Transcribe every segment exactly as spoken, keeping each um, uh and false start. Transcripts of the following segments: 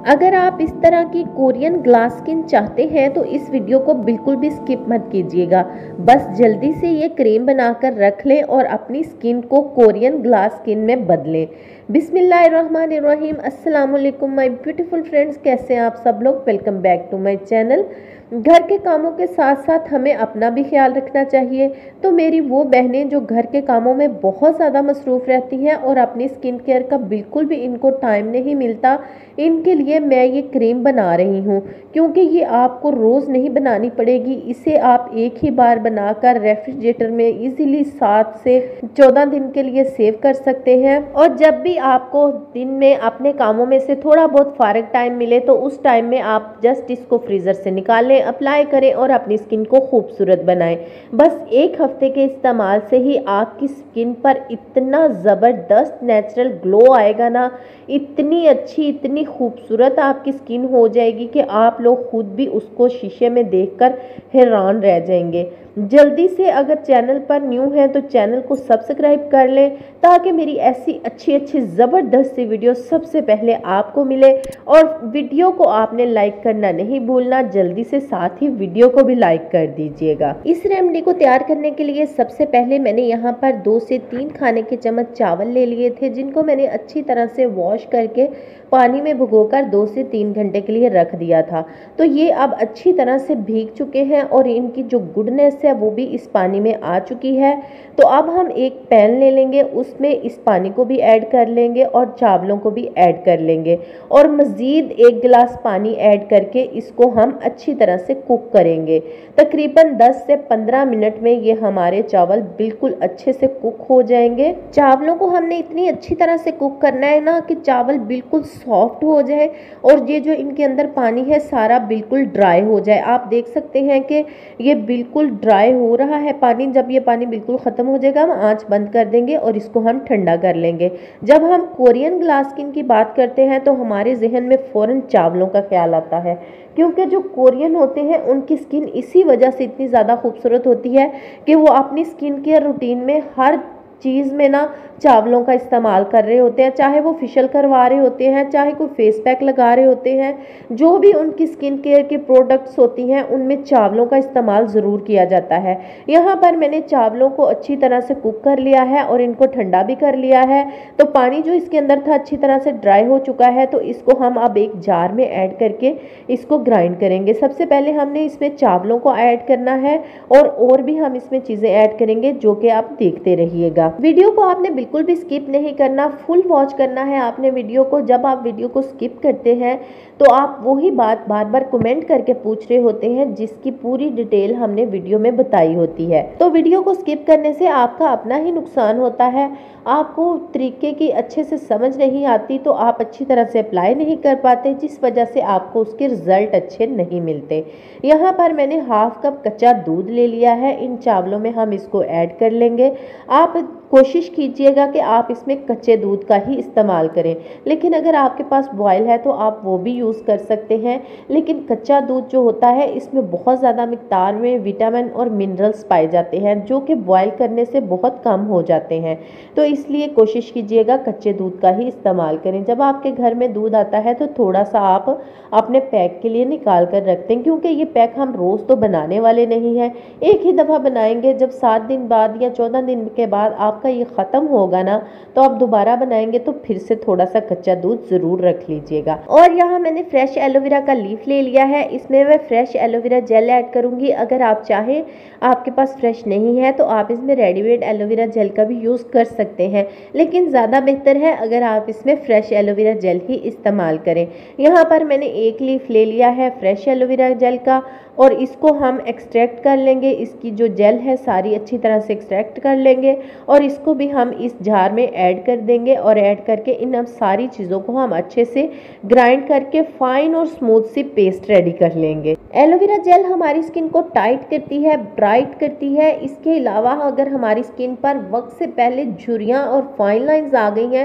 अगर आप इस तरह की कोरियन ग्लास स्किन चाहते हैं तो इस वीडियो को बिल्कुल भी स्किप मत कीजिएगा। बस जल्दी से ये क्रीम बनाकर रख लें और अपनी स्किन को कोरियन ग्लास स्किन में बदलें। बिस्मिल्लाहिर्रहमानिर्रहीम। अस्सलाम वालेकुम माय ब्यूटीफुल फ्रेंड्स, कैसे हैं आप सब लोग। Welcome back to my channel. घर के कामों के साथ साथ हमें अपना भी ख्याल रखना चाहिए। तो मेरी वो बहनें जो घर के कामों में बहुत ज़्यादा मसरूफ़ रहती हैं और अपनी स्किन केयर का बिल्कुल भी इनको टाइम नहीं मिलता, इनके लिए मैं ये क्रीम बना रही हूँ। क्योंकि ये आपको रोज़ नहीं बनानी पड़ेगी, इसे आप एक ही बार बनाकर रेफ्रिजरेटर में इजीली सात से चौदह दिन के लिए सेव कर सकते हैं। और जब भी आपको दिन में अपने कामों में से थोड़ा बहुत फारग टाइम मिले तो उस टाइम में आप जस्ट इसको फ्रीज़र से निकाल लें, अप्लाई करें और अपनी स्किन को खूबसूरत बनाएं। बस एक हफ्ते के इस्तेमाल से ही आपकी स्किन पर इतना ज़बरदस्त नेचुरल ग्लो आएगा ना, इतनी अच्छी इतनी खूबसूरत आपकी स्किन हो जाएगी कि आप लोग खुद भी उसको शीशे में देखकर हैरान रह जाएंगे। जल्दी से अगर चैनल पर न्यू हैं तो चैनल को सब्सक्राइब कर लें ताकि मेरी ऐसी अच्छी अच्छी ज़बरदस्त सी वीडियो सबसे पहले आपको मिले। और वीडियो को आपने लाइक करना नहीं भूलना, जल्दी से साथ ही वीडियो को भी लाइक कर दीजिएगा। इस रेमेडी को तैयार करने के लिए सबसे पहले मैंने यहाँ पर दो से तीन खाने के चम्मच चावल ले लिए थे, जिनको मैंने अच्छी तरह से वॉश करके पानी में भिगोकर दो से तीन घंटे के लिए रख दिया था। तो ये अब अच्छी तरह से भीग चुके हैं और इनकी जो गुडनेस है वो भी इस पानी में आ चुकी है। तो अब हम एक पैन ले लेंगे, उसमें इस पानी को भी ऐड कर लेंगे और चावलों को भी ऐड कर लेंगे और मज़ीद एक गिलास पानी ऐड करके इसको हम अच्छी तरह से कुक करेंगे। तकरीबन दस से पंद्रह मिनट में ये हमारे चावल बिल्कुल अच्छे से कुक हो जाएंगे। चावलों को हमने इतनी अच्छी तरह से कुक करना है ना कि चावल बिल्कुल सॉफ्ट हो जाए और ये जो इनके अंदर पानी है सारा बिल्कुल ड्राई हो जाए। आप देख सकते हैं कि ये बिल्कुल ड्राई हो रहा है पानी। जब ये पानी बिल्कुल ख़त्म हो जाएगा हम आंच बंद कर देंगे और इसको हम ठंडा कर लेंगे। जब हम कोरियन ग्लास स्किन की बात करते हैं तो हमारे जहन में फ़ौरन चावलों का ख्याल आता है, क्योंकि जो कोरियन होते हैं उनकी स्किन इसी वजह से इतनी ज़्यादा खूबसूरत होती है कि वो अपनी स्किन केयर रूटीन में हर चीज़ में ना चावलों का इस्तेमाल कर रहे होते हैं। चाहे वो फेशियल करवा रहे होते हैं, चाहे कोई फेस पैक लगा रहे होते हैं, जो भी उनकी स्किन केयर के प्रोडक्ट्स होती हैं उनमें चावलों का इस्तेमाल ज़रूर किया जाता है। यहाँ पर मैंने चावलों को अच्छी तरह से कुक कर लिया है और इनको ठंडा भी कर लिया है। तो पानी जो इसके अंदर था अच्छी तरह से ड्राई हो चुका है। तो इसको हम अब एक जार में ऐड करके इसको ग्राइंड करेंगे। सबसे पहले हमने इसमें चावलों को ऐड करना है और और भी हम इसमें चीज़ें ऐड करेंगे जो कि आप देखते रहिएगा। वीडियो को आपने बिल्कुल भी स्किप नहीं करना, फुल वॉच करना है आपने वीडियो को। जब आप वीडियो को स्किप करते हैं तो आप वही बात बार बार कमेंट करके पूछ रहे होते हैं जिसकी पूरी डिटेल हमने वीडियो में बताई होती है। तो वीडियो को स्किप करने से आपका अपना ही नुकसान होता है। आपको तरीके की अच्छे से समझ नहीं आती तो आप अच्छी तरह से अप्लाई नहीं कर पाते, जिस वजह से आपको उसके रिजल्ट अच्छे नहीं मिलते। यहाँ पर मैंने हाफ कप कच्चा दूध ले लिया है, इन चावलों में हम इसको ऐड कर लेंगे। आप कोशिश कीजिएगा कि आप इसमें कच्चे दूध का ही इस्तेमाल करें, लेकिन अगर आपके पास बॉयल है तो आप वो भी यूज़ कर सकते हैं। लेकिन कच्चा दूध जो होता है इसमें बहुत ज़्यादा मिक़दार में विटामिन और मिनरल्स पाए जाते हैं जो कि बॉयल करने से बहुत कम हो जाते हैं। तो इसलिए कोशिश कीजिएगा कच्चे दूध का ही इस्तेमाल करें। जब आपके घर में दूध आता है तो थोड़ा सा आप अपने पैक के लिए निकाल कर रखते हैं, क्योंकि ये पैक हम रोज़ तो बनाने वाले नहीं हैं, एक ही दफ़ा बनाएंगे। जब सात दिन बाद या चौदह दिन के बाद आपका ये ख़त्म होगा ना तो आप दोबारा बनाएंगे तो फिर से थोड़ा सा कच्चा दूध ज़रूर रख लीजिएगा। और यहाँ मैंने फ्रेश एलोवेरा का लीफ ले लिया है, इसमें मैं फ्रेश एलोवेरा जेल ऐड करूँगी। अगर आप चाहें, आपके पास फ्रेश नहीं है तो आप इसमें रेडीमेड एलोवेरा जेल का भी यूज़ कर सकते हैं, लेकिन ज़्यादा बेहतर है अगर आप इसमें फ्रेश एलोवेरा जेल ही इस्तेमाल करें। यहाँ पर मैंने एक लीफ ले लिया है फ्रेश एलोवेरा जेल का और इसको हम एक्सट्रैक्ट कर लेंगे। इसकी जो जेल है सारी अच्छी तरह से एक्सट्रैक्ट कर लेंगे और इसको भी हम इस जार में ऐड कर देंगे और ऐड करके इन अब सारी चीज़ों को हम अच्छे से ग्राइंड करके फाइन और स्मूथ सी पेस्ट रेडी कर लेंगे। एलोवेरा जेल हमारी स्किन को टाइट करती है, ब्राइट करती है। इसके अलावा अगर हमारी स्किन पर वक्त से पहले झुर्रियाँ और फाइन लाइंस आ गई हैं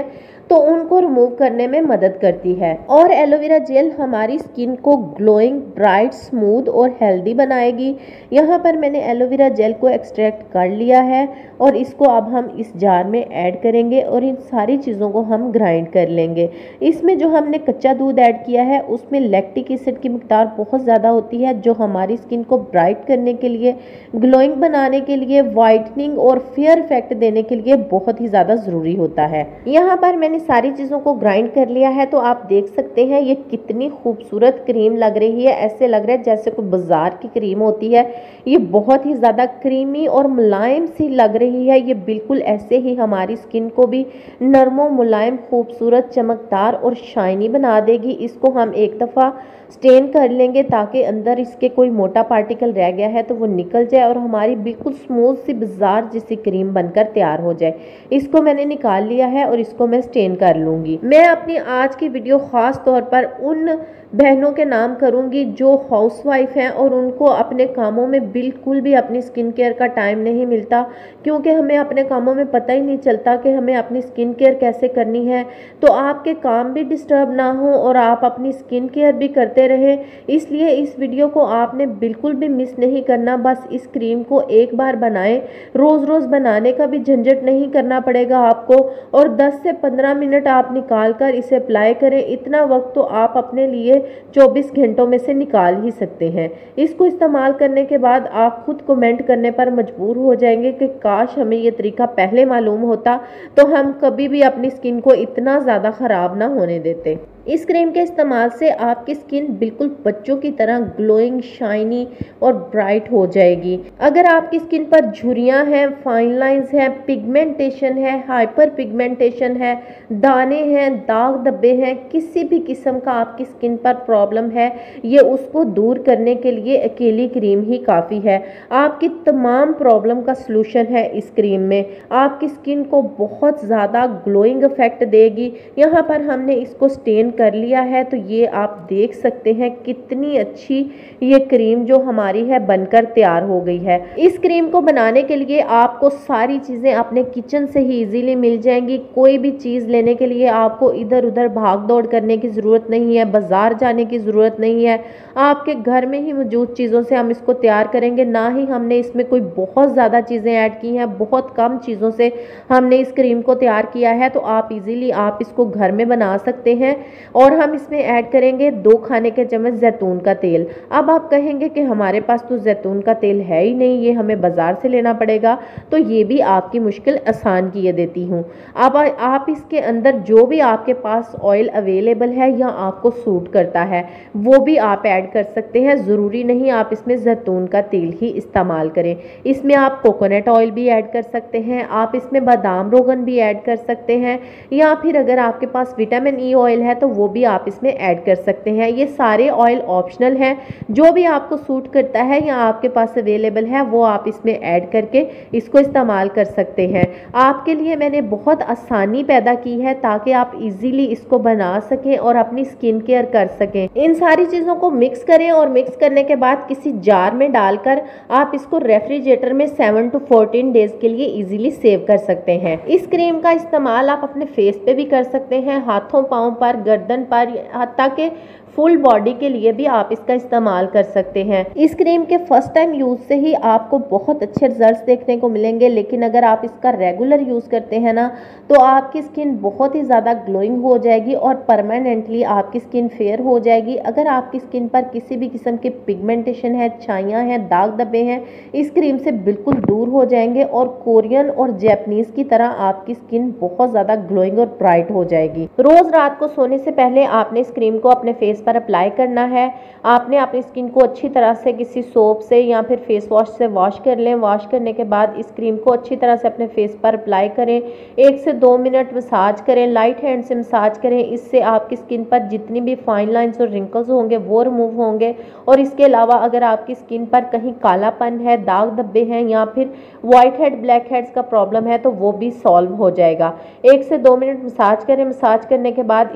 तो उनको रिमूव करने में मदद करती है। और एलोवेरा जेल हमारी स्किन को ग्लोइंग, ब्राइट, स्मूथ और हेल्दी बनाएगी। यहाँ पर मैंने एलोवेरा जेल को एक्सट्रैक्ट कर लिया है और इसको अब हम इस जार में ऐड करेंगे और इन सारी चीज़ों को हम ग्राइंड कर लेंगे। इसमें जो हमने कच्चा दूध ऐड किया है उसमें लैक्टिक एसिड की मिकदार बहुत ज़्यादा होती है, जो हमारी स्किन को ब्राइट करने के लिए, ग्लोइंग बनाने के लिए, वाइटनिंग और फेयर इफेक्ट देने के लिए बहुत ही ज़्यादा ज़रूरी होता है। यहाँ पर मैंने सारी चीज़ों को ग्राइंड कर लिया है, तो आप देख सकते हैं ये कितनी खूबसूरत क्रीम लग रही है। ऐसे लग रहा है जैसे कोई बाजार की क्रीम होती है। ये बहुत ही ज़्यादा क्रीमी और मुलायम सी लग रही है। ये बिल्कुल ऐसे ही हमारी स्किन को भी नरमो, मुलायम, खूबसूरत, चमकदार और शाइनी बना देगी। इसको हम एक दफ़ा स्टेन कर लेंगे ताकि अंदर इसके कोई मोटा पार्टिकल रह गया है तो वो निकल जाए और हमारी बिल्कुल स्मूथ सी बाजार जैसी क्रीम बनकर तैयार हो जाए। इसको मैंने निकाल लिया है और इसको मैं स्टेन कर लूँगी। मैं अपनी आज की वीडियो ख़ास तौर पर उन बहनों के नाम करूंगी जो हाउसवाइफ हैं और उनको अपने कामों में बिल्कुल भी अपनी स्किन केयर का टाइम नहीं मिलता, क्योंकि हमें अपने कामों में पता ही नहीं चलता कि हमें अपनी स्किन केयर कैसे करनी है। तो आपके काम भी डिस्टर्ब ना हो और आप अपनी स्किन केयर भी करते रहें, इसलिए इस वीडियो को आपने बिल्कुल भी मिस नहीं करना। बस इस क्रीम को एक बार बनाएं, रोज़ रोज़ बनाने का भी झंझट नहीं करना पड़ेगा आपको, और दस से पंद्रह मिनट आप निकाल कर इसे अप्लाई करें। इतना वक्त तो आप अपने लिए चौबीस घंटों में से निकाल ही सकते हैं। इसको इस्तेमाल करने के बाद आप खुद कमेंट करने पर मजबूर हो जाएंगे कि काश हमें ये तरीका पहले मालूम होता तो हम कभी भी अपनी स्किन को इतना ज़्यादा ख़राब ना होने देते। इस क्रीम के इस्तेमाल से आपकी स्किन बिल्कुल बच्चों की तरह ग्लोइंग, शाइनी और ब्राइट हो जाएगी। अगर आपकी स्किन पर झुर्रियाँ हैं, फाइन लाइंस हैं, पिगमेंटेशन है, हाइपर पिगमेंटेशन है, दाने हैं, दाग धब्बे हैं, किसी भी किस्म का आपकी स्किन पर प्रॉब्लम है, ये उसको दूर करने के लिए अकेली क्रीम ही काफ़ी है। आपकी तमाम प्रॉब्लम का सलूशन है इस क्रीम में। आपकी स्किन को बहुत ज़्यादा ग्लोइंग इफेक्ट देगी। यहाँ पर हमने इसको स्टेन कर लिया है, तो ये आप देख सकते हैं कितनी अच्छी ये क्रीम जो हमारी है बनकर तैयार हो गई है। इस क्रीम को बनाने के लिए आपको सारी चीज़ें अपने किचन से ही इजीली मिल जाएंगी। कोई भी चीज़ लेने के लिए आपको इधर उधर भाग दौड़ करने की ज़रूरत नहीं है, बाजार जाने की ज़रूरत नहीं है। आपके घर में ही मौजूद चीज़ों से हम इसको तैयार करेंगे। ना ही हमने इसमें कोई बहुत ज़्यादा चीज़ें ऐड की हैं, बहुत कम चीज़ों से हमने इस क्रीम को तैयार किया है, तो आप इजीली आप इसको घर में बना सकते हैं। और हम इसमें ऐड करेंगे दो खाने के चम्मच जैतून का तेल। अब आप कहेंगे कि हमारे पास तो जैतून का तेल है ही नहीं, ये हमें बाजार से लेना पड़ेगा, तो ये भी आपकी मुश्किल आसान किए देती हूँ। अब आप इसके अंदर जो भी आपके पास ऑयल अवेलेबल है या आपको सूट करता है वो भी आप ऐड कर सकते हैं। ज़रूरी नहीं आप इसमें जैतून का तेल ही इस्तेमाल करें, इसमें आप कोकोनट ऑयल भी ऐड कर सकते हैं, आप इसमें बादाम रोगन भी ऐड कर सकते हैं, या फिर अगर आपके पास विटामिन ई ऑयल है तो वो भी आप इसमें ऐड कर सकते हैं। ये सारे ऑयल ऑप्शनल हैं, जो भी आपको सूट करता है या आपके पास अवेलेबल है वो आप इसमें ऐड करके इसको इस्तेमाल कर सकते हैं। आपके लिए मैंने बहुत आसानी पैदा की है ताकि आप इजीली इसको बना सकें और अपनी स्किन केयर कर सकें। इन सारी चीज़ों को मिक्स करें और मिक्स करने के बाद किसी जार में डालकर आप इसको रेफ्रिजरेटर में सेवन टू फोर्टीन डेज के लिए इजीली सेव कर सकते हैं। इस क्रीम का इस्तेमाल आप अपने फेस पे भी कर सकते हैं, हाथों पाँव पर, गर्दन पर, ताकि फुल बॉडी के लिए भी आप इसका इस्तेमाल कर सकते हैं। इस क्रीम के फर्स्ट टाइम यूज़ से ही आपको बहुत अच्छे रिजल्ट्स देखने को मिलेंगे, लेकिन अगर आप इसका रेगुलर यूज़ करते हैं ना तो आपकी स्किन बहुत ही ज़्यादा ग्लोइंग हो जाएगी और परमानेंटली आपकी स्किन फेयर हो जाएगी। अगर आपकी स्किन पर किसी भी किस्म की पिगमेंटेशन है, छाइयाँ हैं, दाग धब्बे हैं, इस क्रीम से बिल्कुल दूर हो जाएंगे और कोरियन और जैपनीज़ की तरह आपकी स्किन बहुत ज़्यादा ग्लोइंग और ब्राइट हो जाएगी। रोज़ रात को सोने से पहले आपने इस क्रीम को अपने फेस पर अप्लाई करना है। आपने अपनी स्किन को अच्छी तरह से किसी सोप से या फिर फेस वॉश से वॉश कर लें। वॉश करने के बाद इस क्रीम को अच्छी तरह से अपने फेस पर अप्लाई करें। एक से दो मिनट मसाज करें, लाइट हैंड से मसाज करें। इससे आपकी स्किन पर जितनी भी फाइन लाइंस और रिंकल्स होंगे वो रिमूव होंगे। और इसके अलावा अगर आपकी स्किन पर कहीं कालापन है, दाग धब्बे हैं या फिर वाइट हेड, ब्लैक हेड्स का प्रॉब्लम है तो वो भी सॉल्व हो जाएगा। एक से दो मिनट मसाज करें। मसाज करने के बाद इस पेस्ट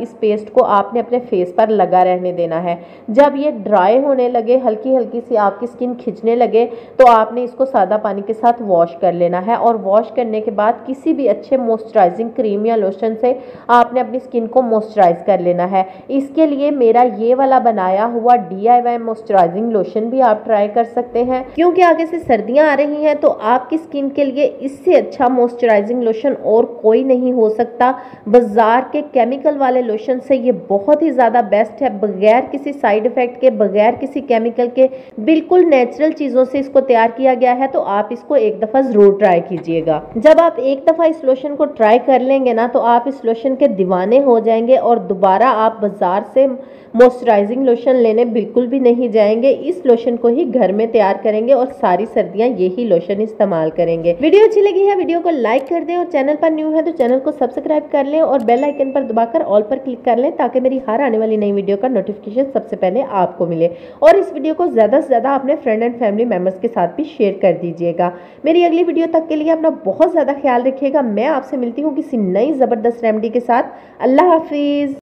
पेस्ट को आपने अपने फेस पर लगा रहने देना है। जब ये ड्राई होने लगे, हल्की हल्की सी आपकी स्किन खिंचने लगे, तो आपने इसको सादा पानी के साथ वॉश कर लेना है। और वॉश करने के बाद किसी भी अच्छे मॉइस्चराइजिंग क्रीम या लोशन से आपने अपनी स्किन को मॉइस्चराइज कर लेना है। इसके लिए मेरा ये वाला बनाया हुआ D I Y moisturising lotion भी आप ट्राई कर सकते हैं, क्योंकि आगे से सर्दियां आ रही हैं तो आपकी स्किन के लिए इससे अच्छा मॉइस्चराइजिंग लोशन और कोई नहीं हो सकता। बाजार के केमिकल वाले लोशन से ये बहुत ही ज़्यादा बेस्ट है, बगैर किसी साइड इफेक्ट के, बगैर किसी केमिकल के, बिल्कुल नेचुरल चीज़ों से इसको तैयार किया गया है। तो आप इसको एक दफ़ा ज़रूर ट्राई कीजिएगा। जब आप एक दफ़ा इस लोशन को ट्राई कर लेंगे ना, तो आप इस लोशन के दीवाने हो जाएंगे और दोबारा आप बाजार से मॉइस्चराइजिंग लोशन लेने बिल्कुल भी नहीं जाएंगे। इस लोशन को ही घर में तैयार करेंगे और सारी सर्दियां यही लोशन इस्तेमाल करेंगे। वीडियो अच्छी लगी है, वीडियो को लाइक कर दें और चैनल पर न्यू है तो चैनल को सब्सक्राइब कर लें और बेल आइकन पर दबाकर ऑल पर क्लिक कर लें, ताकि मेरी हर आने वाली नई वीडियो का नोटिफिकेशन सबसे पहले आपको मिले। और इस वीडियो को ज़्यादा से ज़्यादा अपने फ्रेंड एंड फैमिली मेम्बर्स के साथ भी शेयर कर दीजिएगा। मेरी अगली वीडियो तक के लिए अपना बहुत ज़्यादा ख्याल रखिएगा। मैं आपसे मिलती हूँ किसी नई ज़बरदस्त रेमेडी के साथ। अल्लाह हाफिज़।